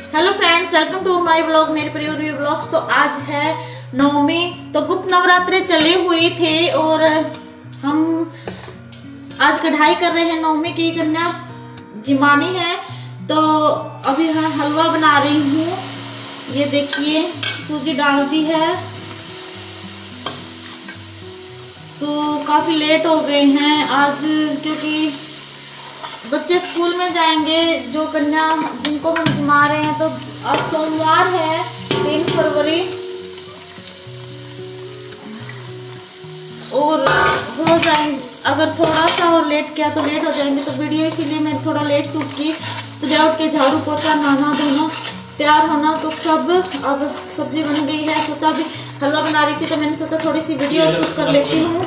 Hello friends, welcome to my blog, मेरे प्रिय blogs. तो आज है नवमी, तो गुप्त नवरात्रे चले हुए थे और हम आज कढ़ाई कर रहे हैं। नवमी की कन्या जिमानी है, तो अभी मैं हलवा बना रही हूँ। ये देखिए, सूजी डाल दी है, तो काफी लेट हो गए हैं आज, क्योंकि बच्चे स्कूल में जाएंगे जो कन्या जिनको हम जिमा रहे हैं। तो अब सोमवार है 3 फरवरी और हो जाएंगे। अगर थोड़ा सा और लेट किया तो लेट हो जाएंगे, तो वीडियो इसीलिए मैं थोड़ा लेट शूट की। सुबह उठ के झाड़ू पोछा, नहाना धोना, तैयार होना, तो सब। अब सब्जी बन गई है, सोचा भी हलवा बना रही थी तो मैंने सोचा थोड़ी सी वीडियो शूट कर लेती हूँ।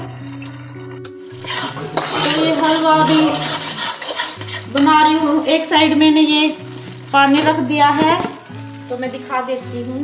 तो ये हलवा भी बना रही हूँ। एक साइड मैंने ये पानी रख दिया है, तो मैं दिखा देती हूँ।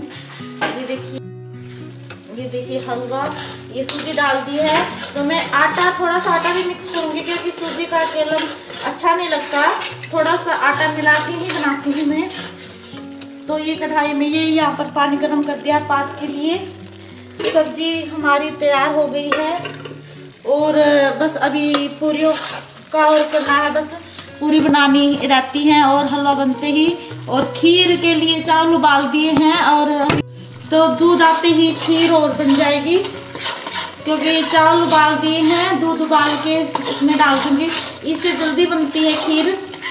ये देखिए हलवा, ये सूजी डाल दी है। तो मैं थोड़ा सा आटा भी मिक्स करूँगी, क्योंकि सूजी का केवल अच्छा नहीं लगता, थोड़ा सा आटा मिला के ही बनाती हूँ मैं। तो ये कढ़ाई में ये यहाँ पर पानी गर्म कर दिया पात के लिए। सब्जी हमारी तैयार हो गई है और बस अभी पूरियों का और करना है, बस पूरी बनानी रहती हैं और हलवा बनते ही। और खीर के लिए चावल उबाल दिए हैं, और तो दूध आते ही खीर और बन जाएगी, क्योंकि चावल उबाल दिए हैं। दूध उबाल के उसमें डाल दूंगी, इससे जल्दी बनती है खीर।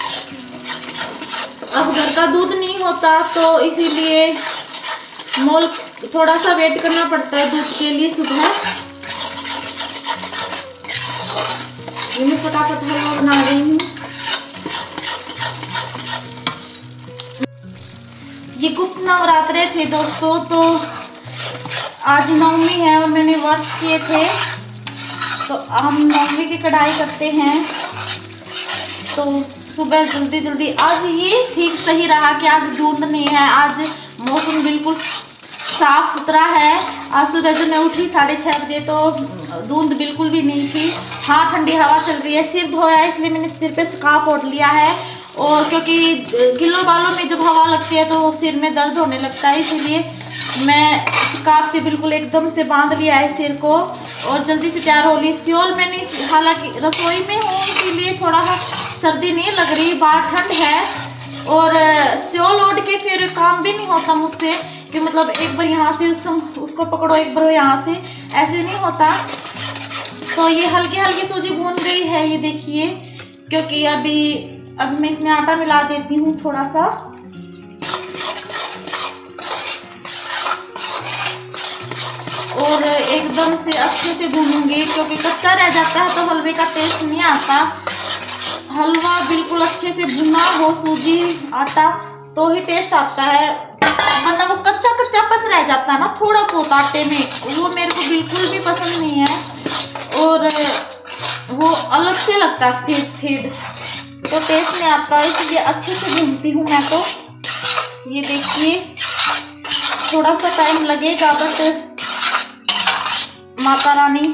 अब घर का दूध नहीं होता, तो इसीलिए मोल थोड़ा सा वेट करना पड़ता है दूध के लिए सुबह। मैं फटाफट हलवा बना रही हूँ। ये गुप्त नवरात्रे थे दोस्तों, तो आज नवमी है और मैंने व्रत किए थे। तो हम नवमी की कढ़ाई करते हैं, तो सुबह जल्दी जल्दी। आज ये ठीक सही रहा कि आज धुंध नहीं है, आज मौसम बिल्कुल साफ सुथरा है। आज सुबह जब मैं उठी 6:30 बजे, तो धुंध बिल्कुल भी नहीं थी। हाँ, ठंडी हवा चल रही है। सिर धोया है, इसलिए मैंने सिर पे स्कार्फ ओढ़ लिया है, और क्योंकि गिलों बालों में जब हवा लगती है तो सिर में दर्द होने लगता है, इसीलिए मैं स्कार्फ से बिल्कुल एकदम से बांध लिया है सिर को और जल्दी से तैयार हो ली। सियोल मैंने, हालांकि रसोई में हूँ इसीलिए थोड़ा सा सर्दी नहीं लग रही, बाहर ठंड है। और सियोल ओढ़ के फिर काम भी नहीं होता मुझसे, कि मतलब एक बार यहाँ से उसको पकड़ो, एक बार यहाँ से, ऐसे नहीं होता। तो ये हल्की हल्की सूजी भून गई है, ये देखिए, क्योंकि अभी मैं इसमें आटा मिला देती हूँ थोड़ा सा। और एकदम से अच्छे से भूनूंगी, क्योंकि कच्चा रह जाता है तो हलवे का टेस्ट नहीं आता। हलवा बिल्कुल अच्छे से भुना हो, सूजी आटा, तो ही टेस्ट आता है, वरना वो कच्चा कच्चापन रह जाता है ना थोड़ा बहुत आटे में, वो मेरे को बिल्कुल भी पसंद नहीं है। और वो अलग से लगता है सफेद, तो टेस्ट नहीं आता, इसलिए अच्छे से भूनती हूँ मैं। तो ये देखिए, थोड़ा सा टाइम लगेगा, बट माता रानी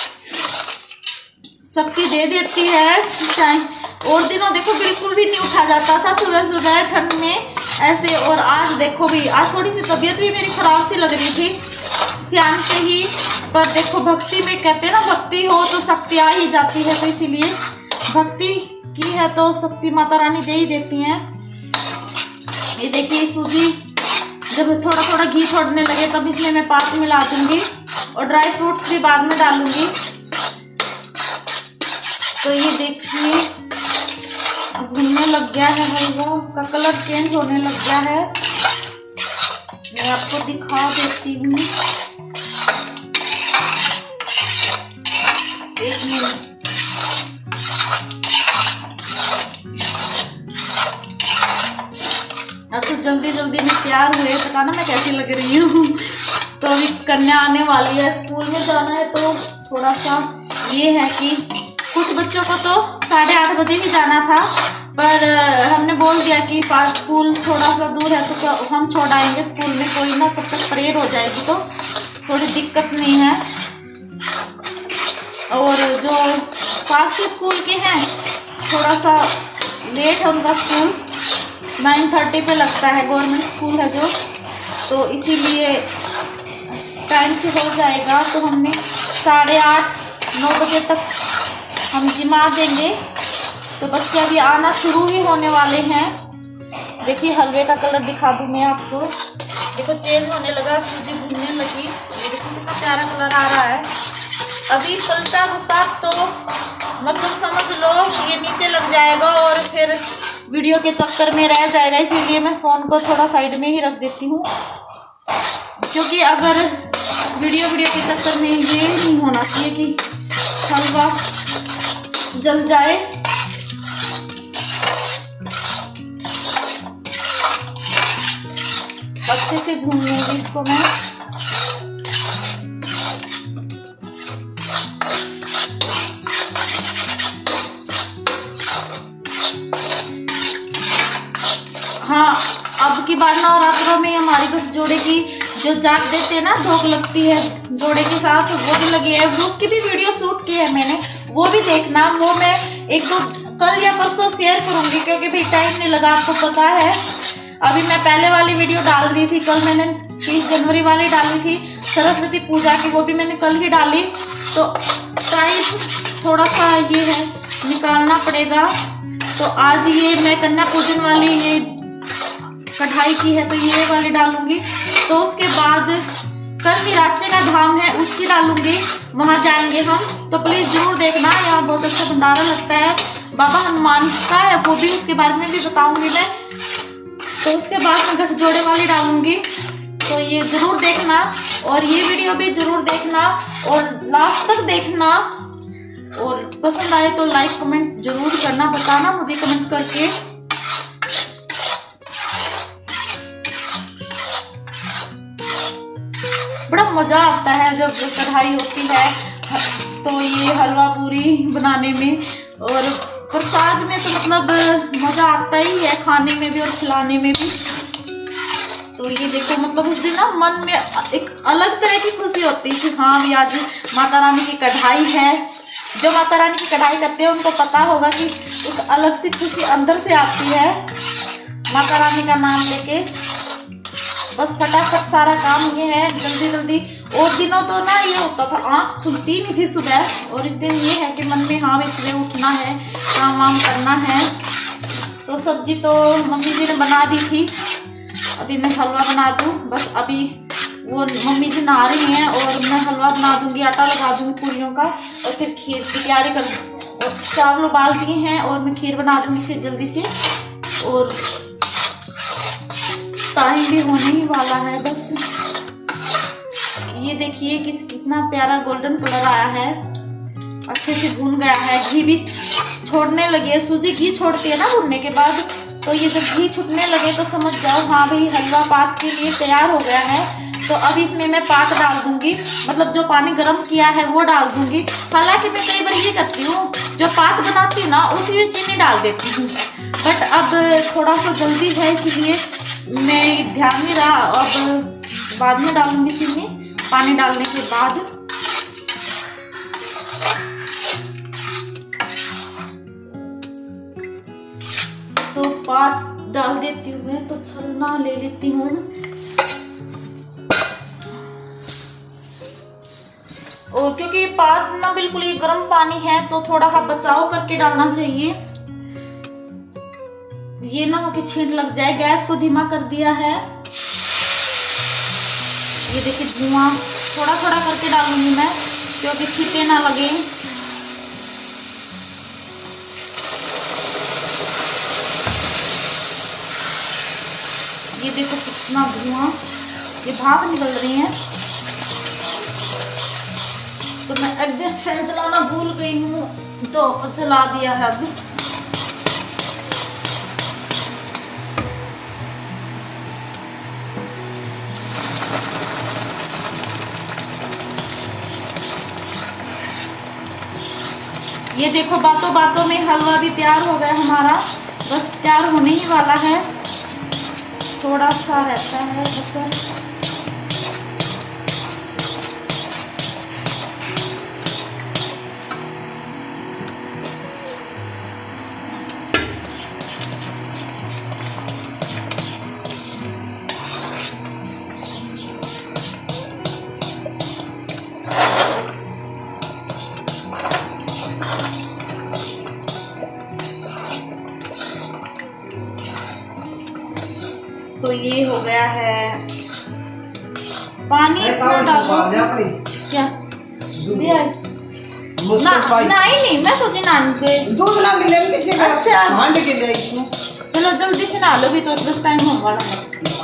शक्ति दे देती है टाइम। और दिनों देखो बिल्कुल भी नहीं उठा जाता था सुबह सुबह ठंड में ऐसे, और आज देखो भी, आज थोड़ी सी तबीयत भी मेरी खराब सी लग रही थी शाम से ही। पर देखो, भक्ति में कहते हैं ना, भक्ति हो तो शक्ति आ ही जाती है, तो इसीलिए भक्ति की है तो शक्ति माता रानी दे ही देती हैं। ये देखिए, सूजी जब थोड़ा थोड़ा घी छोड़ने लगे तब इसमें मैं पात मिला दूंगी, और ड्राई फ्रूट्स भी बाद में डालूंगी। तो ये देखिए, भुनने लग गया है, हलवा का कलर चेंज होने लग गया है। मैं आपको दिखा देती हूँ, एक मिनट। अब तो जल्दी जल्दी में तैयार हुए, पता ना मैं कैसी लग रही हूँ। तो अभी कन्या आने वाली है, स्कूल में जाना है, तो थोड़ा सा ये है कि कुछ बच्चों को तो 8:30 बजे ही जाना था, पर हमने बोल दिया कि पास स्कूल थोड़ा सा दूर है, तो क्या हम छोड़ आएंगे स्कूल में, कोई ना, तब तक प्रेयर हो जाएगी तो थोड़ी दिक्कत नहीं है। और जो पास के स्कूल के हैं, थोड़ा सा लेट है उनका स्कूल, 9:30 पे लगता है, गवर्नमेंट स्कूल है जो, तो इसीलिए टाइम से हो जाएगा। तो हमने 8:30-9 बजे तक हम जिमा देंगे। तो बच्चे अभी आना शुरू ही होने वाले हैं। देखिए हलवे का कलर दिखा दूँ मैं आपको, देखो चेंज होने लगा, सूजी भूनने लगी, ये देखो कितना प्यारा कलर आ रहा है। अभी पलटा रुका तो मतलब समझ लो ये नीचे लग जाएगा और फिर वीडियो के चक्कर में रह जाएगा, इसीलिए मैं फ़ोन को थोड़ा साइड में ही रख देती हूँ, क्योंकि अगर वीडियो के चक्कर में ये नहीं होना चाहिए कि हलवा जल जाए। अच्छे से भून लूँगी इसको मैं। हाँ, अब की बार नवरात्रों में हमारी बस जोड़े की जो जाग देते हैं ना, धोख लगती है जोड़े के साथ, वो भी लगी है। उसकी भी वीडियो शूट की है मैंने, वो भी देखना। वो मैं एक दो कल या परसों शेयर करूँगी, क्योंकि भाई टाइम नहीं लगा, आपको पता है। अभी मैं पहले वाली वीडियो डाल रही थी, कल मैंने 30 जनवरी वाली डाली थी सरस्वती पूजा की, वो भी मैंने कल ही डाली। तो टाइम थोड़ा सा ये है, निकालना पड़ेगा। तो आज ये मैं कन्या पूजन वाली ये कढ़ाई की है, तो ये वाली डालूंगी। तो उसके बाद कल विराचे का धाम है, उसकी डालूंगी, वहाँ जाएंगे हम। तो प्लीज़ ज़रूर देखना, यहाँ बहुत अच्छा भंडारा लगता है। बाबा हनुमान का है, वो भी उसके बारे में भी बताऊंगी मैं। तो उसके बाद मैं गठजोड़े वाली डालूंगी, तो ये ज़रूर देखना और ये वीडियो भी ज़रूर देखना और लास्ट तक देखना। और पसंद आए तो लाइक कमेंट ज़रूर करना, बताना मुझे कमेंट करके। बड़ा मज़ा आता है जब कढ़ाई होती है, तो ये हलवा पूरी बनाने में और प्रसाद में तो मतलब मज़ा आता ही है, खाने में भी और खिलाने में भी। तो ये देखो मतलब उस दिन ना मन में एक अलग तरह की खुशी होती है कि हाँ भी आज माता रानी की कढ़ाई है। जो माता रानी की कढ़ाई करते हैं उनको पता होगा कि एक अलग सी खुशी अंदर से आती है माता रानी का नाम लेके। बस फटाफट सारा काम ये है, जल्दी जल्दी। और दिनों तो ना ये होता था आँख खुलती नहीं थी सुबह, और इस दिन ये है कि मन में हाँ भी सुबह उठना है, काम वाम करना है। तो सब्जी तो मम्मी जी ने बना दी थी, अभी मैं हलवा बना दूँ। बस अभी वो मम्मी जी नहा रही हैं और मैं हलवा बना दूँगी, आटा लगा दूँगी पूरियों का, और फिर खीर की तैयारी कर, और चावल उबाल दिए हैं और मैं खीर बना दूँगी फिर जल्दी से। और टाइम भी होने ही वाला है बस। ये देखिए कितना प्यारा गोल्डन कलर आया है, अच्छे से भून गया है। घी भी छोड़ने लगी है, सूजी घी छोड़ती है ना भूनने के बाद, तो ये जब घी छूटने लगे तो समझ जाओ हाँ भाई हलवा पाक के लिए तैयार हो गया है। तो अब इसमें मैं पाक डाल दूंगी, मतलब जो पानी गर्म किया है वो डाल दूंगी। हालांकि मैं कई बार ये करती हूँ, जो पाक बनाती हूँ ना उसी में चीनी डाल देती हूँ, बट अब थोड़ा सा जल्दी है इसलिए मैं ध्यान नहीं रहा। अब बाद में डालूंगी चीनी, पानी डालने के बाद। तो पाक डाल देती हूँ मैं, तो छलना ले लेती हूँ। और क्योंकि पाक ना बिल्कुल ही गर्म पानी है तो थोड़ा सा बचाव करके डालना चाहिए, ये ना हो कि छींट लग जाए। गैस को धीमा कर दिया है। ये देखिए धुआं थोड़ा थोड़ा करके डालूंगी मैं, क्योंकि छींटे ना लगे। ये देखो कितना धुआं, ये भाप निकल रही है। तो मैं एडजस्ट फैन चलाना भूल गई हूँ, तो चला दिया है अभी। ये देखो बातों बातों में हलवा भी तैयार हो गया हमारा, बस तैयार होने ही वाला है, थोड़ा सा रहता है बस। तो ये हो गया है। पानी इतना डालो क्या दिया ना, नहीं मैं सोची नान के दूध ना मिले किसी का। अच्छा हांड के लिए चलो जल्दी से नहा लो भी तो बस टाइम होगा ना।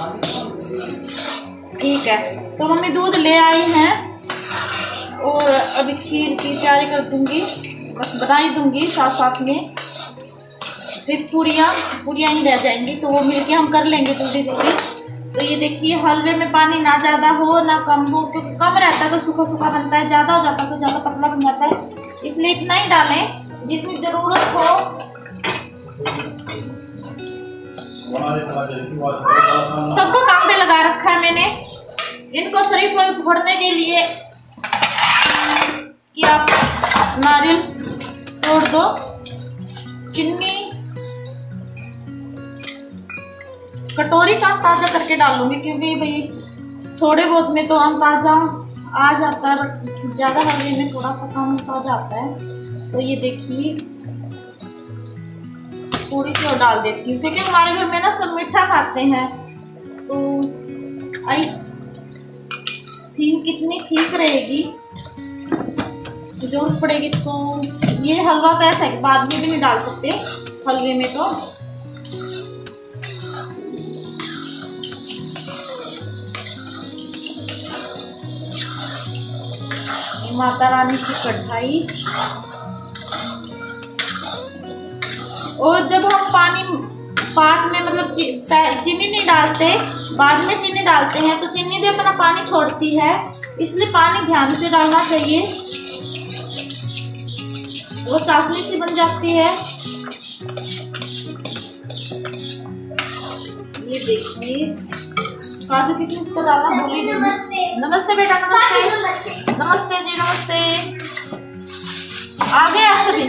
ठीक है तो मम्मी दूध ले आई हैं और अभी खीर की तैयारी कर दूंगी, बस बना ही दूंगी साथ साथ में। फिर पूरियाँ ही रह जाएंगी तो वो मिलके हम कर लेंगे जल्दी जल्दी। तो ये देखिए हलवे में पानी ना ज़्यादा हो ना कम हो, क्योंकि कम रहता है तो सूखा सूखा बनता है, ज़्यादा हो जाता है तो ज़्यादा पतला बन जाता है। इसलिए इतना ही डालें जितनी ज़रूरत हो। सबको काम पे लगा रखा है मैंने, इनको शरीफल फोड़ने के लिए कि आप नारियल तोड़ दो। चीनी कटोरी का ताज़ा करके डालूंगी क्योंकि भाई थोड़े बहुत में तो हम ताज़ा आ जाता है, ज़्यादा हलवे में थोड़ा सा कम ताज़ा आता है। तो ये देखिए थोड़ी सी और डाल देती हूँ क्योंकि हमारे घर में ना सब मीठा खाते हैं। तो आई थीम कितनी ठीक रहेगी, जरूरत पड़ेगी तो ये हलवा तो ऐसा है बाद में भी नहीं डाल सकते हलवे में। तो माता रानी की कढ़ाई। और जब हम पानी बाद में मतलब चीनी नहीं डालते, बाद में चीनी डालते हैं तो चीनी भी अपना पानी छोड़ती है, इसलिए पानी ध्यान से डालना चाहिए, वो चाशनी सी बन जाती है। ये देखिए काजू किशमिश तो डाला भूली। नमस्ते बेटा, नमस्ते नमस्ते जी, नमस्ते। आ गए आप सभी?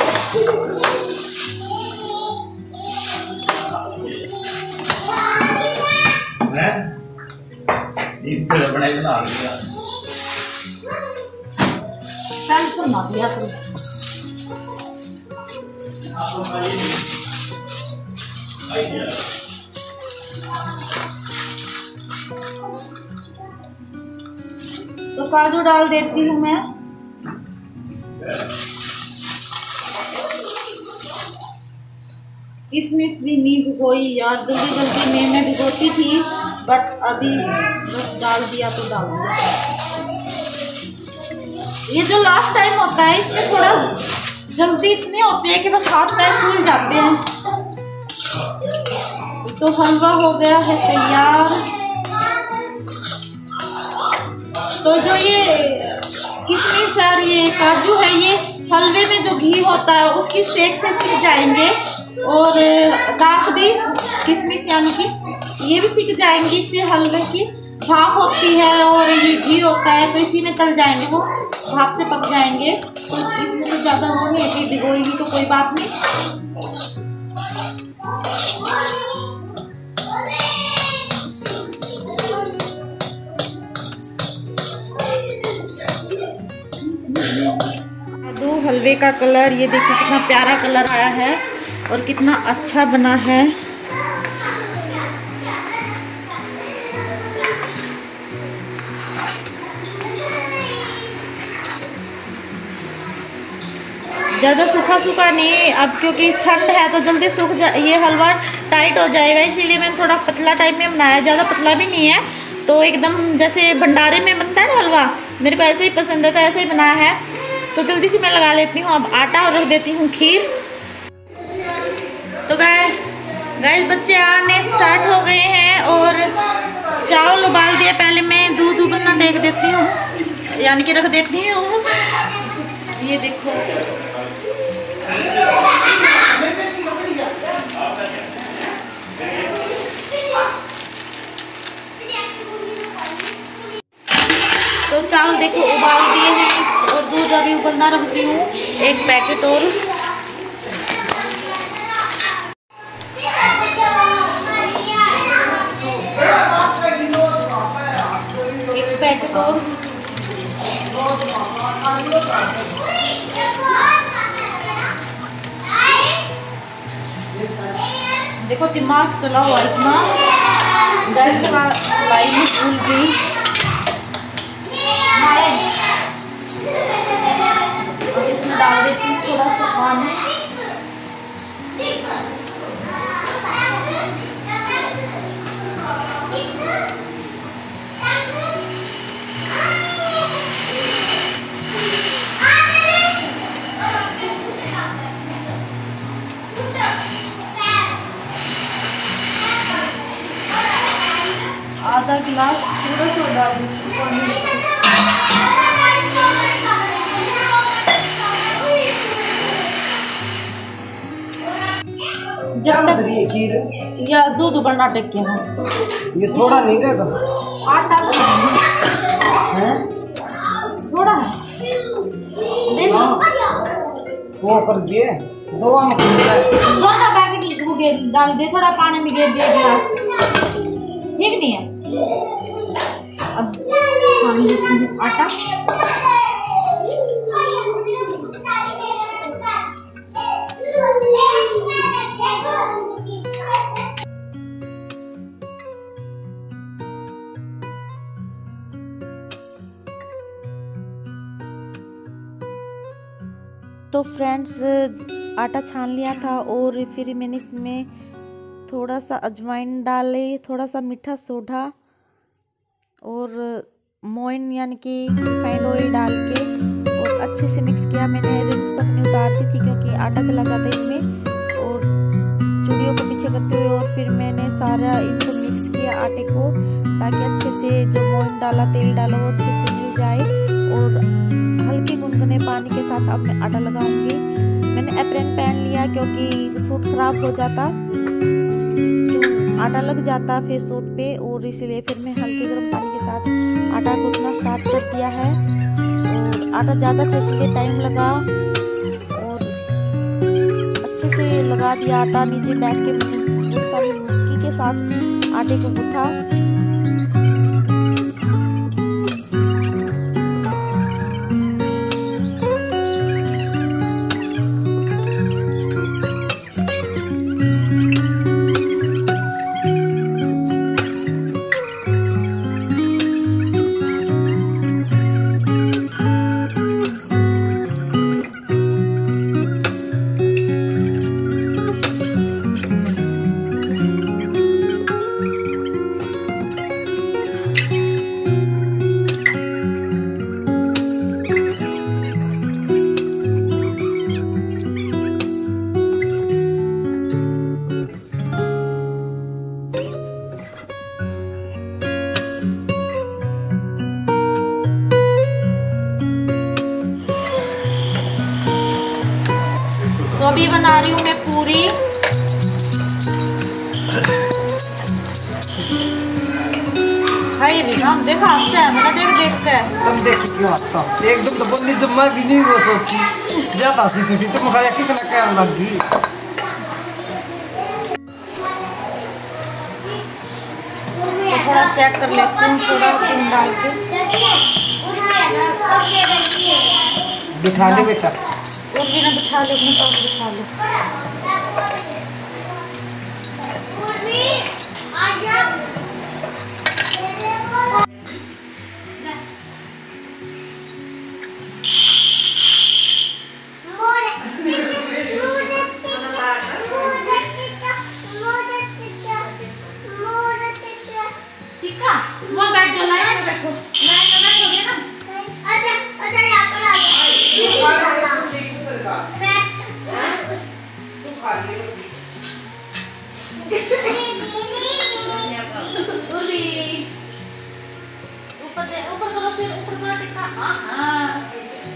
बना दिया तो काजू डाल देती हूँ मैं। किशमिश भी नहीं भिगोई यार, जल्दी जल्दी मैं भिगोती थी बट अभी बस डाल दिया तो डाल दिया। ये जो लास्ट टाइम होता है इसमें थोड़ा जल्दी इतने होते हैं कि बस हाथ पैर फूल जाते हैं। तो हलवा हो गया है तैयार। तो जो ये किशमिश और ये काजू है ये हलवे में जो घी होता है उसकी सेक से सीख जाएंगे, और दाख भी किशमिश यानी कि ये भी सीख जाएंगी। इससे हलवे की भाप होती है और ये घी होता है तो इसी में तल जाएंगे, वो भाप से पक जाएंगे। तो इसमें तो ज़्यादा वो नहीं है कि भिगोएगी तो कोई बात नहीं। दो हलवे का कलर ये देखिए कितना प्यारा कलर आया है और कितना अच्छा बना है। ज़्यादा सूखा सूखा नहीं, अब क्योंकि ठंड है तो जल्दी सूख ये हलवा टाइट हो जाएगा, इसीलिए मैंने थोड़ा पतला टाइप में बनाया। ज़्यादा पतला भी नहीं है, तो एकदम जैसे भंडारे में बनता है ना हलवा, मेरे को ऐसे ही पसंद है तो ऐसे ही बनाया है। तो जल्दी से मैं लगा लेती हूँ अब आटा और रख देती हूँ खीर। तो गाइस बच्चे आने स्टार्ट हो गए हैं और चावल उबाल दिया। पहले मैं दूध उबलना टेक देती हूँ, यानी कि रख देती हूँ। ये देखो तो चावल देखो उबाल दिए हैं और दूध अभी उबलना रखती हूँ, एक पैकेट और। एक पैकेट और। देखो दिमाग चला हुआ इतना। गैस चलाई में भूल गई। और इसमें डाल देती हूँ थोड़ा सा पानी। आधा गिलास थोड़ा सा डाल दूँगी पानी। जब तक खीर या दूध बनना टेक है ये थोड़ा नहीं देगा आटा है थोड़ा है देख लो वो कर दिए दो दोनों पैकेट वो डाल दे थोड़ा पानी में गिर दिया गिलास ठीक नहीं है। अब आटा तो फ्रेंड्स आटा छान लिया था और फिर मैंने इसमें थोड़ा सा अजवाइन डाले, थोड़ा सा मीठा सोडा और मोइन यानी कि रिफाइंड ऑयल डाल के और अच्छे से मिक्स किया। मैंने रिंग्स अपनी उतार दी थी क्योंकि आटा चला जाता है इनमें, और चूड़ियों को पीछे करते हुए और फिर मैंने सारा इनको मिक्स किया आटे को, ताकि अच्छे से जो मोइन डाला तेल डाला वो अच्छे से मिल जाए। और हल्के गुनगुने पानी के साथ अब मैं आटा लगाऊंगी। मैंने एप्रन पहन लिया क्योंकि सूट खराब हो जाता, आटा लग जाता फिर सूट पे, और इसीलिए फिर मैं हल्के गर्म पानी के साथ आटा गूंथना स्टार्ट कर दिया है। और आटा ज़्यादा था इसलिए टाइम लगा, और अच्छे से लगा दिया आटा। नीचे बैठ के सारी मुट्ठी के साथ आटे को गूंथा। तो अभी बना रही हूँ मैं पूरी। हाय रिनाम देखा हंसता है, मैंने देख कर तब देख क्यों हंसा एकदम तो बंदी जब मैं भी नहीं वो सोची ज्यादा सी थी तो मुझे किसी ने कहने लगी। तो थोड़ा चेक कर लेती हूँ, थोड़ा चीनी डाल के बिठा ले बेटा, और भी ना बिठा लो, अपने पास बिठा लो। ठीक है, वो बैठ जाओ, लाइन में बैठो, लाइन में बैठोगे ना। ऊपर करो, फिर ऊपर करो, टिक्का। हाँ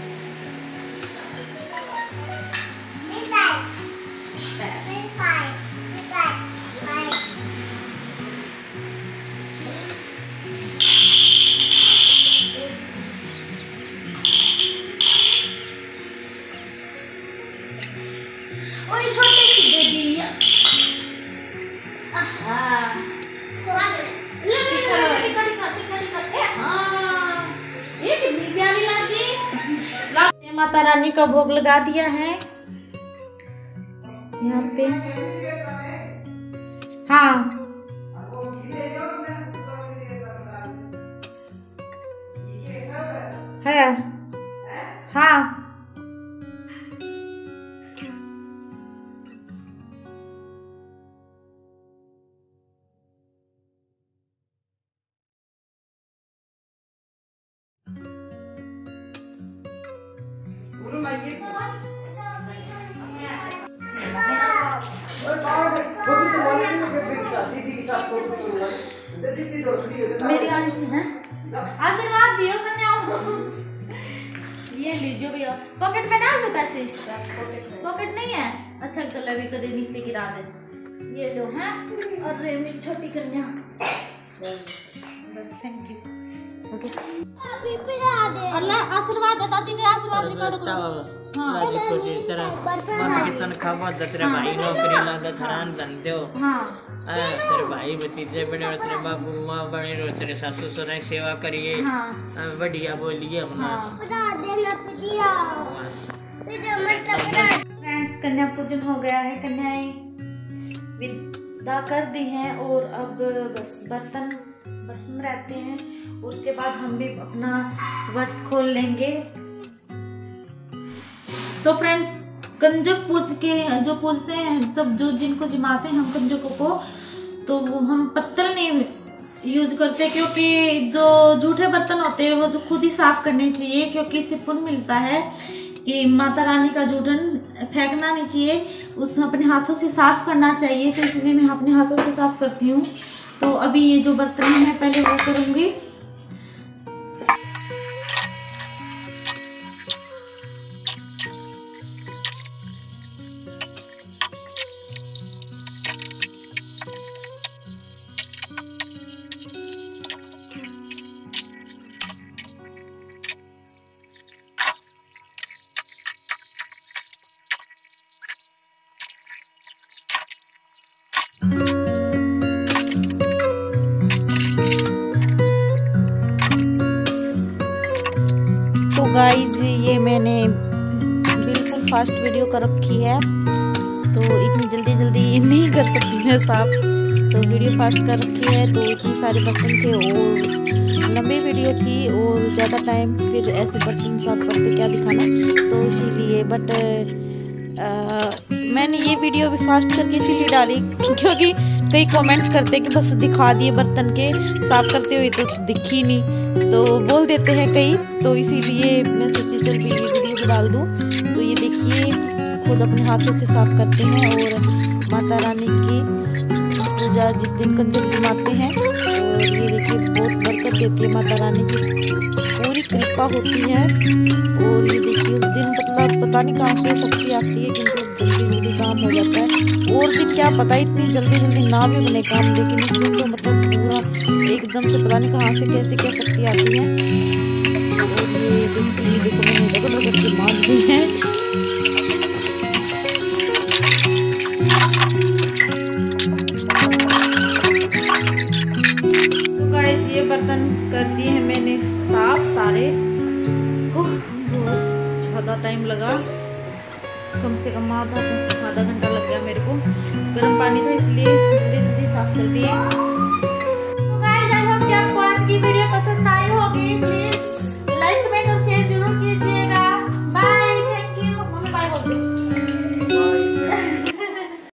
माता रानी का भोग लगा दिया है यहाँ पे। हाँ मेरी आनी चाहिए ना, आशीर्वाद दियो कन्याओं। ये लीजिए भैया, पॉकेट में डाल दो पैसे। पॉकेट नहीं है, अच्छा कल भी कदे नीचे गिरा दे। ये लो हैं, और मेरी छोटी कन्या, बस थैंक यू। ओके अल्लाह आशीर्वाद है, दादी के आशीर्वाद रिकॉर्ड करो। हां तनखा बहुत तेरे भाई नौकरी लगा थरान धन दो। हां तेरे भाई भतीजे बने और तेरे बाबू माँ बने और तेरे सासू ससुर सेवा करिए। हां बढ़िया बोलिए अपना। फ्रेंड्स कन्या पूजन हो गया है, कन्याएं विदा कर दी हैं और अब बस बर्तन रहते हैं। उसके बाद हम भी अपना व्रत खोल लेंगे। तो फ्रेंड्स कंजक पूज के जो पूजते हैं, तब जो जिनको जिमाते हैं हम कंजकों को, तो हम पत्तल नहीं यूज करते, क्योंकि जो जूठे बर्तन होते हैं वो जो खुद ही साफ करने चाहिए, क्योंकि इससे पुण्य मिलता है कि माता रानी का जूठन फेंकना नहीं चाहिए, उस अपने हाथों से साफ करना चाहिए। तो इसलिए मैं अपने हाथों से साफ करती हूँ। तो अभी ये जो बर्तन है पहले वो करूँगी। तो गाइज ये मैंने बिल्कुल फास्ट वीडियो कर रखी है, तो इतनी जल्दी नहीं कर सकती मैं साफ, तो वीडियो फास्ट कर रखी है। तो इतने सारे बर्तन थे और लंबी वीडियो थी और ज़्यादा टाइम फिर ऐसे बर्तन साफ करके क्या दिखाना, तो इसीलिए बट मैंने ये वीडियो भी फास्ट करके इसीलिए डाली क्योंकि कई कमेंट्स करते कि बस दिखा दिए बर्तन के साफ करते हुए तो दिखी नहीं, तो बोल देते हैं कई, तो इसीलिए मैं सोची चल भी ये वीडियो भी डाल दूँ। तो ये देखिए खुद अपने हाथों से साफ करते हैं और माता रानी की पूजा जिस दिन कंजक जमाते हैं, और ये देखिए बहुत बरकत देती है माता रानी की, पूरी कृपा होती है। और ये देखिए उस दिन मतलब पता नहीं कहाँ से शक्ति आती है, किंतु जल्दी काम हो जाता है। और भी क्या पता इतनी जल्दी ना भी बने काम, लेकिन इसमें तो मतलब पूरा एकदम से पता नहीं कहाँ से कैसे क्या शक्ति आती है। और ये देखो मैंने रगड़ के मार दी है। तो गाइस ये बर्तन कर दिए हैं मैंने साफ सारे। बहुत ज़्यादा टाइम लगा, कम से कम आधा घंटा लग गया मेरे को। गर्म पानी था इसलिए जल्दी साफ कर दिए।